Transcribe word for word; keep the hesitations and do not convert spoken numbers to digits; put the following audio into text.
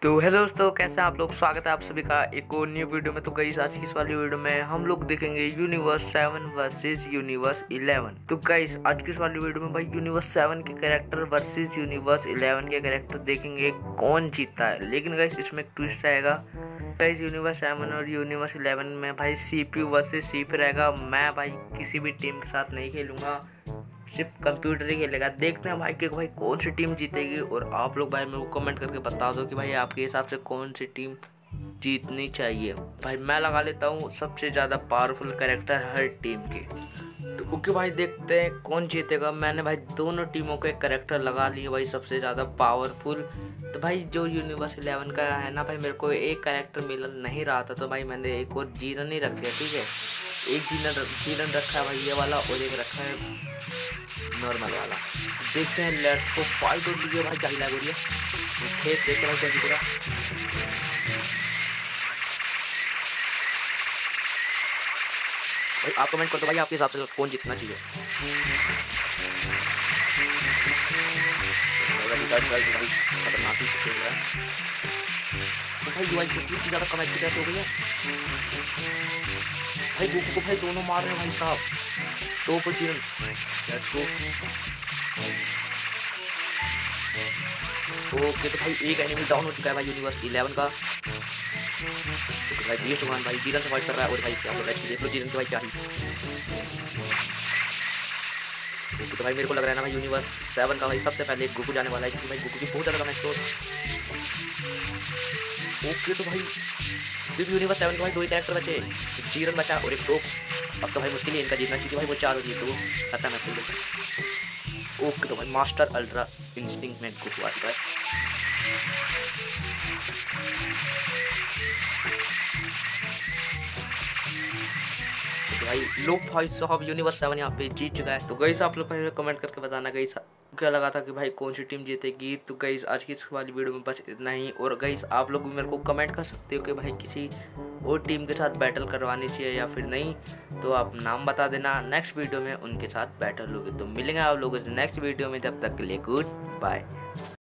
तो हेलो दोस्तों, कैसे हैं आप लोग। स्वागत है आप सभी का एक और न्यू वीडियो में। तो गाइस आज की इस वाली वीडियो में हम लोग देखेंगे universe seven versus universe eleven. तो गाइस आज की इस वाली वीडियो में भाई यूनिवर्स सेवन के कैरेक्टर वर्सेस यूनिवर्स इलेवन के कैरेक्टर देखेंगे कौन जीतता है। लेकिन गाइस इसमें एक ट्विस्ट रहेगा। गाइस यूनिवर्स सेवन और यूनिवर्स इलेवन में भाई सीपीयू वर्सेस सीपीयू रहेगा। मैं भाई किसी भी टीम के साथ नहीं खेलूंगा, सिर्फ कंप्यूटर ही खेलेगा। देखते हैं भाई कि भाई कौन सी टीम जीतेगी। और आप लोग भाई मेरे को कमेंट करके बता दो कि भाई आपके हिसाब से कौन सी टीम जीतनी चाहिए। भाई मैं लगा लेता हूँ सबसे ज़्यादा पावरफुल कैरेक्टर हर टीम के। तो ओके भाई देखते हैं कौन जीतेगा। मैंने भाई दोनों टीमों के कैरेक्टर लगा लिए भाई सबसे ज़्यादा पावरफुल। तो भाई जो यूनिवर्स इलेवन का है ना भाई, मेरे को एक कैरेक्टर मिल नहीं रहा था, तो भाई मैंने एक और जीरन ही रख दिया। ठीक है, एक जीरन जीरन रखा है भाई ये वाला, और एक रखा है नॉर्मल वाला। देखते हैं, लेट्स को फाइट हो चुकी है भाई। क्या लग रही है खेत, देखते हैं कौन जीतेगा। भाई आप कमेंट कर दो भाई आपके हिसाब से कौन जीतना चाहिए। भाई खतरनाक ही खेल रहा है तो भाई यूआई कितनी ज़्यादा कम एक्सीडेंट हो गई है भाई। गोकू को भाई दोनों मार रहे हैं भाई साहब। दो पर जीरन, लेट्स गो। ओके तो भाई एक एनिमी डाउन हो चुका है भाई यूनिवर्स इलेवन का। तो भाई ये चौहान भाई जीरन से फाइट कर रहा है। और भाई इसके आप लोग देख लो जीरन के भाई क्या ही। तो भाई मेरे को लग रहा है ना भाई यूनिवर्स सेवन का भाई सबसे पहले गोकू जाने वाला है, क्योंकि भाई गोकू की बहुत ज़्यादा मैच स्कोर। ओके तो भाई सिर्फ यूनिवर्स सेवन के भाई दो ही कैरेक्टर बचे, जीरन बचा और एक टोप। अब तो भाई मुश्किल ही इनका जीतना चाहिए भाई, वो चार हो गई तो खत्म है पूरे। ओके तो भाई मास्टर अल्ट्रा इंस्टिंक्ट में गोकू आता है। तो भाई लोग भाई साहब यूनिवर्स सेवन यहाँ पे जीत चुका है। तो गाइस आप लोग पहले कमेंट करके बताना गाइस क्या लगा था कि भाई कौन सी टीम जीतेगी। तो गाइस आज की इस वाली वीडियो में बस इतना ही। और गाइस आप लोग भी मेरे को कमेंट कर सकते हो कि भाई किसी और टीम के साथ बैटल करवानी चाहिए या फिर नहीं। तो आप नाम बता देना, नेक्स्ट वीडियो में उनके साथ बैटल होगी। तो मिलेंगे आप लोगों से नेक्स्ट वीडियो में, तब तक के लिए गुड बाय।